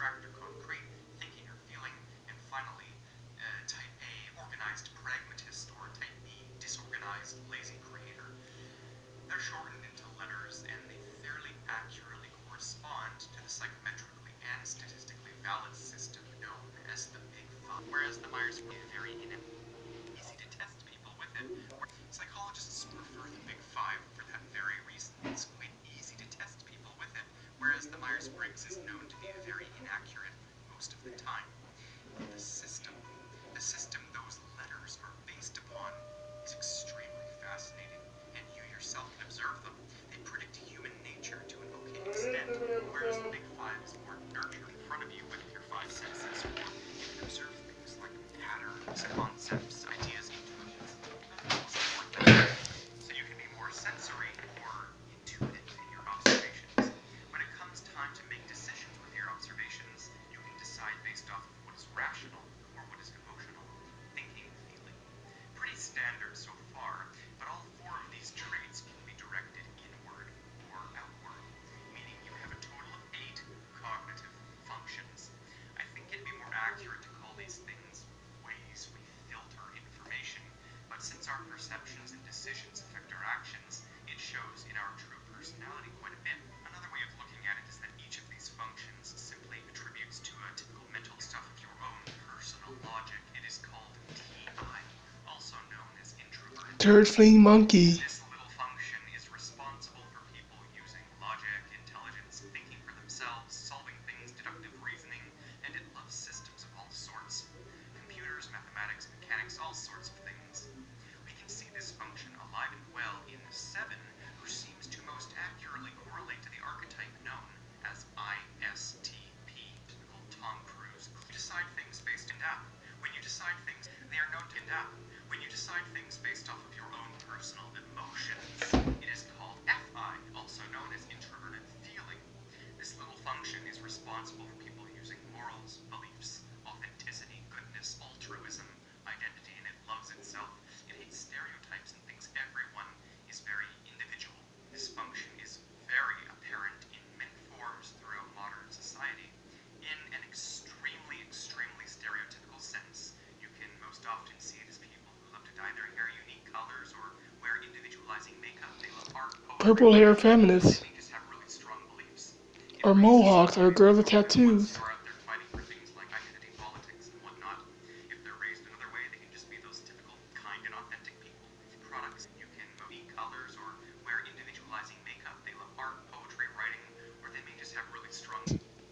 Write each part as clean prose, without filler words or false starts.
abstract or concrete, thinking or feeling, and finally, type A, organized pragmatist, or type B, disorganized, lazy creator. They're shortened into letters, and they fairly accurately correspond to the psychometrically and statistically valid system known as the Big Five. Whereas the Myers-Briggs is very easy to test people with it. Psychologists prefer the Big Five for that very reason. It's quite easy to test people with it, whereas the Myers-Briggs is known to be very inaccurate most of the time. The system those letters are based upon is extremely fascinating, and you yourself can observe them. They predict human nature to an okay extent, whereas the Big Five is more nurtured in front of you with your five senses, or you can observe things like patterns, concepts, ideas, intuitions, so you can be more sensory or intuitive in your observations. When it comes time to make decisions with your observations, you can decide based off of what is rational or what is emotional, thinking, feeling. Pretty standard so far, but all four of these traits can be directed inward or outward, meaning you have a total of 8 cognitive functions. I think it'd be more accurate to call these things ways we filter information, but since our perceptions and decisions affect our actions, it shows in our true personality quite a bit. Another way of looking at it is that each of these functions simply attributes to a typical mental stuff of your own personal logic. It is called TI, also known as introverted. Turd fleeing monkey. This little function is responsible for people using logic, intelligence, thinking for themselves, solving things, deductive reasoning, and it loves systems of all sorts. Computers, mathematics, mechanics, all sorts of things. We can see this function alive and well in 7, who seems to most accurately correlate to the archetype known as ISTP, typical Tom Cruise. You decide things based on that. When you decide things, they are known to end up. When you decide things based off of your own personal emotions, it is called FI, also known as introverted feeling. This little function is responsible for people using morals, beliefs, authenticity, goodness, altruism, identity, and it loves itself. It hates stereotypes and thinks everyone is very individual. This function is very apparent in many forms throughout modern society. In an extremely stereotypical sense, you can most often see it as people who love to dye their hair unique colors or wear individualizing makeup. They love art, poetry, Purple hair feminists. they just have really strong beliefs. Or mohawks, or girls with tattoos. Who are out there fighting for things like identity politics and whatnot. If they're raised another way, they can just be those typical kind and authentic people. Products, you can unique colors or wear individualizing makeup. They love art, poetry, writing, or they may just have really strong.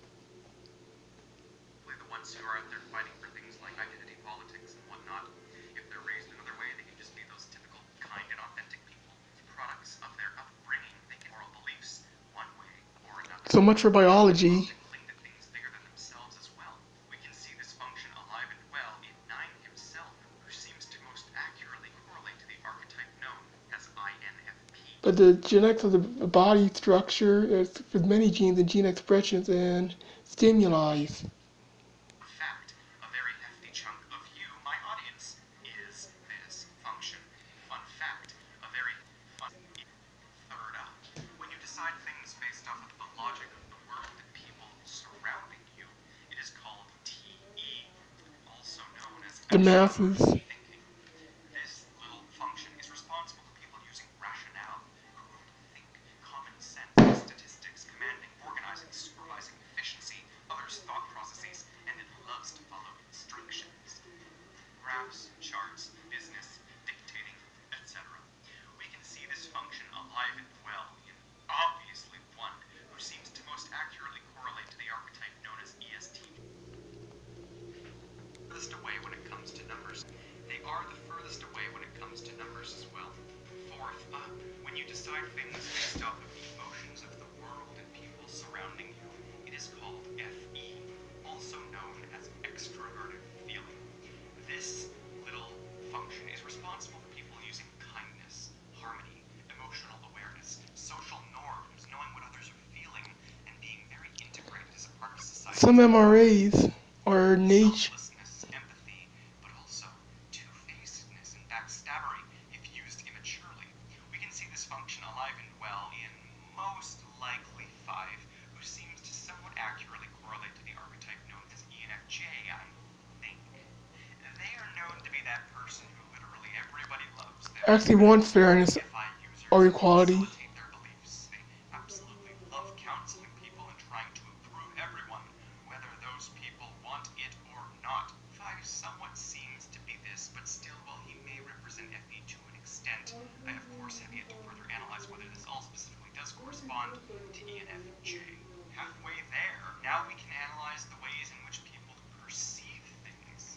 The ones who are out there fighting for things like identity politics and whatnot. If they're raised another way, they can just be those typical kind and authentic people. Products of their upbringing, they can moral beliefs one way or another. So much for biology. Cling to things bigger than themselves as well. We can see this function alive and well in 9 himself, who seems to most accurately correlate to the archetype known as INFP. But the genetics of the body structure is with many genes and gene expressions and stimuli. Fact, a very hefty chunk of you, my audience, is this function. Fun fact, a very fun third up. When you decide things based off of the logic of the world and people surrounding you, it is called TE, also known as The masses. thinking. This little function is responsible for people using rationale, groupthink, common sense, statistics, commanding, organizing, supervising, efficiency, others' thought processes, and it loves to follow instructions. Graphs, charts, business, dictating, etc. We can see this function alive and well in obviously one who seems to most accurately correlate to the archetype known as ESTP. Furthest away when it comes to numbers. They are the furthest away when it comes to numbers as well. Fourth up, when you decide things based off of the emotions of the world and people surrounding you, it is called FE, also known as extroverted feeling. This little function is responsible for people using kindness, harmony, emotional awareness, social norms, knowing what others are feeling, and being very integrated as a part of society. Some MRAs are nature. Selflessness, empathy, but also two-facedness and backstabbery if used immaturely. We can see this function alive and well in most likely 5, who seems to somewhat accurately correlate to the archetype actually want fairness or equality. facilitate their beliefs. They absolutely love counseling people and trying to improve everyone, whether those people want it or not. Fi somewhat seems to be this, but still, while he may represent FE to an extent, I of course have yet to further analyze whether this all specifically does correspond to ENFJ. Halfway there, now we can analyze the ways in which people perceive things.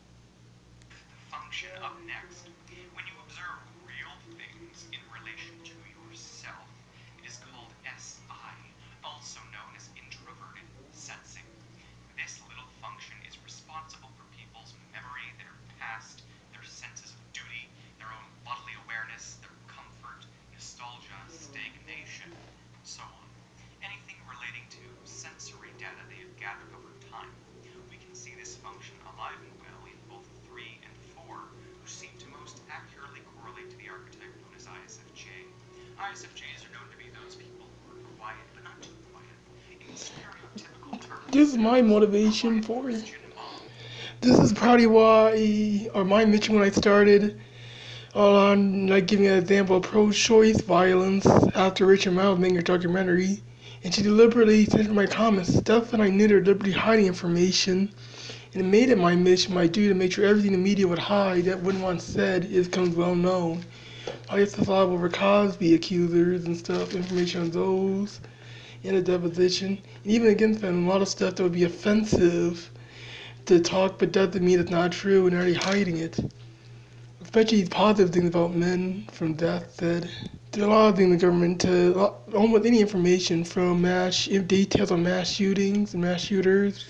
Function up next. When you observe real things in relation to yourself, it is called SI, also known as introverted sensing. This little function is responsible for people's memory, their past, their senses of duty, their own bodily awareness, their comfort, nostalgia, stagnation, and so on. Anything relating to sensory data they have gathered over time. We can see this function alive and well in both 3 and 4, who seem to most accurately correlate to the archetype known as ISFJ. ISFJs are known to be those people who are quiet, but not too quiet. In stereotypical terms, This is my motivation for it. This is probably why, or my mission when I started on, like, giving an example of pro-choice violence after Richard Miles made her documentary, and she deliberately censored my comments, stuff that I knew they were deliberately hiding information, and it made it my mission, my duty, to make sure everything the media would hide that wouldn't want said is becomes well known. I used to solve over Cosby accusers and stuff, information on those in a deposition, and even against them, a lot of stuff that would be offensive to talk, but doesn't mean it's not true, and they're already hiding it. Especially these positive things about men from death said. There's a lot of things in the government to almost any information from details on mass shootings and mass shooters.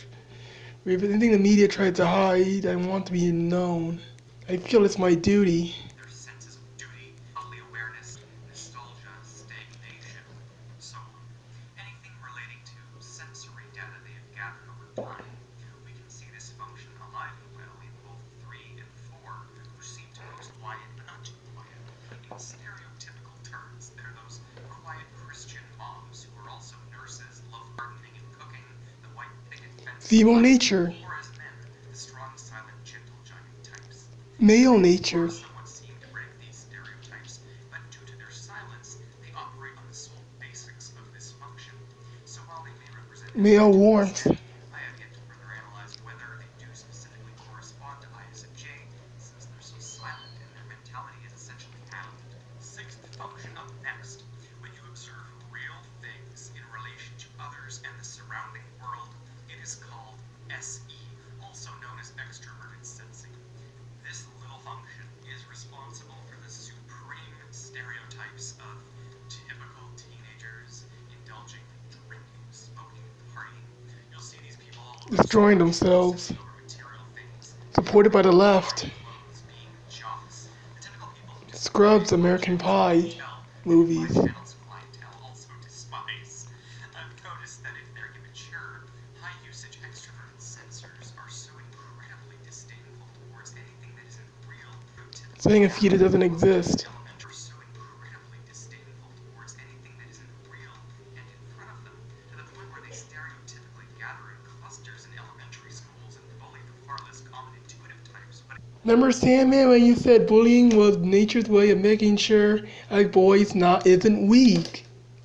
If anything the media tries to hide, I want to be known. I feel it's my duty. Their senses of duty, bodily awareness, nostalgia, stagnation, and so on. Anything relating to sensory data they have gathered over time. We can see this function alive and well in both 3 and 4, who seem to most quiet but not too quiet. In stereotypical terms, they're those quiet Christian moms who are also nurses, love gardening and cooking, the white picket fence, Female nature. or as men, the strong, silent, gentle, giant types. Male nature. Somewhat seem to break these stereotypes, but due to their silence, they operate on the sole basics of this function. So while they may represent Male warmth. I have yet to further analyze whether they do specifically correspond to ISFJ, since they're so silent and their mentality is essentially absent. Sixth function up next. When you observe real things in relation to others and the surrounding world, it is called SE, also known as extroverted sensing. This little function is responsible for the supreme stereotypes of typical teenagers indulging in drinking, smoking, partying. You'll see these people all over Destroying themselves. over material things, Supported by the left. clothes, being jocks. The typical people who Scrubs, American Pie movies. channels clientele also despise. I've noticed that if they're immature, high-usage extroverted sensors are so incredibly disdainful towards anything that isn't real, prototypical. Saying a fetus doesn't exist. Elementary are so incredibly disdainful towards anything that isn't real and in front of them, to the point where they stereotypically gather in clusters in elementary schools and bully the far less common intuitive types. But Remember, Sandman, when you said bullying was nature's way of making sure a boy's isn't weak?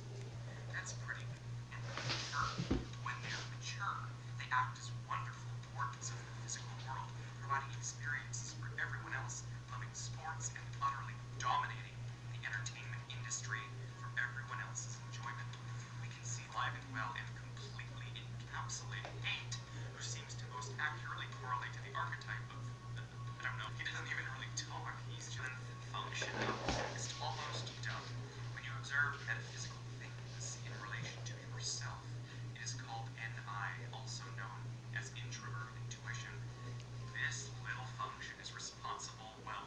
that's pretty mature. When they're mature, they act as wonderful portals of the physical world, providing experiences for everyone else, loving sports and utterly dominating the entertainment industry for everyone else's enjoyment. We can see live and well and completely encapsulate hate, who seems to most accurately correlate to the archetype of, I don't know, he doesn't even really talk, he's just function of text, almost done. When you observe metaphysical things in relation to yourself, it is called NI, also known as introvert intuition. This little function is responsible,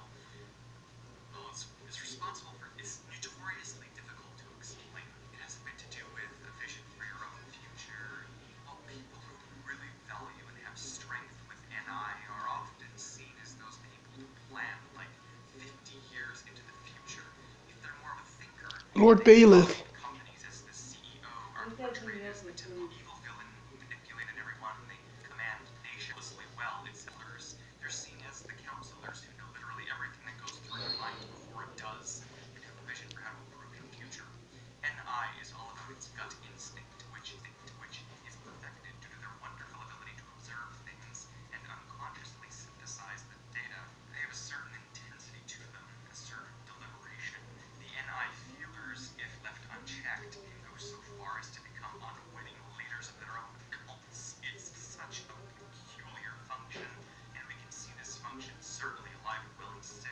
it's responsible for, it's notoriously difficult to explain. It has a bit to do with a vision for your own future. Well, people who really value and have strength with NI are often seen as those people who plan like 50 years into the future. If they're more of a thinker, Lord Bailiff. companies as the CEO are portrayed as the typical evil villain who manipulated everyone. They command nationlessly well. It's others. They're seen as the counselors who know literally everything that goes through your mind before or it does. They have a vision for how to improve in the future. NI is all about its gut instinct, which is perfected due to their wonderful ability to observe things and unconsciously synthesize the data. They have a certain intensity to them, a certain deliberation. The NI feelers, if left unchecked, can go so far as to become unwitting leaders of their own cults. It's such a peculiar function, and we can see this function certainly alive and well in 6.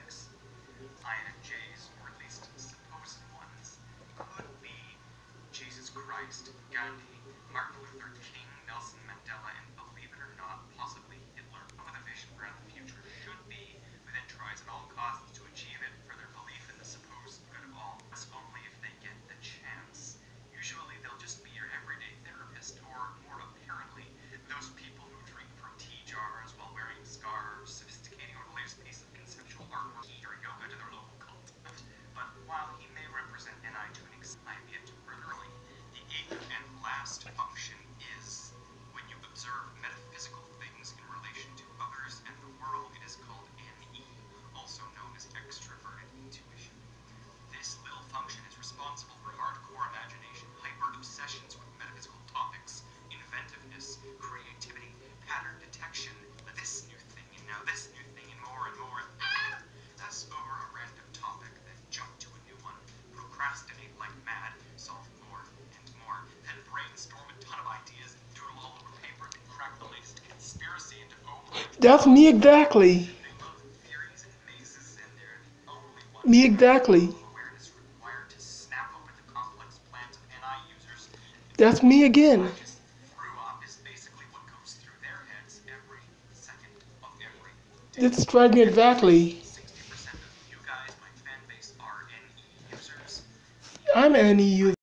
INFJs, or at least supposed ones, could be Jesus Christ, Gandhi, Martin Luther King, Nelson Mandela, and believe it or not, possibly Hitler. With a vision for how the future should be, who then tries at all costs to achieve it for their belief in the supposed good of all. That's only if they get the chance. Usually they'll just be your everyday therapist, or more apparently, those people who drink from tea jars while wearing scarves, sophisticating on the latest piece of conceptual artwork, or yoga to their local cult. But while he may represent NI to an extent, I have yet to further early. The 8th and last function is when you observe metaphysical things in relation to others and the world. It is called NE, also known as extroverted intuition. This little function is responsible for hardcore imagination, hyper obsessions with metaphysical topics, inventiveness, creativity, pattern detection, this new thing, and now this new thing, and more and more. That's over a random topic, then jump to a new one, procrastinate like mad, solve more and more, then brainstorm a ton of ideas, doodle all over paper, then crack the latest conspiracy into That's me exactly. They love theories and mazes, and they're the only ones Me exactly. awareness required to snap open the complex plans of NI users. That's me again. I just threw up is basically what goes through their heads every second of every day. This describes me exactly. 60% of you guys, my fan base, are NE users. I'm an NE user.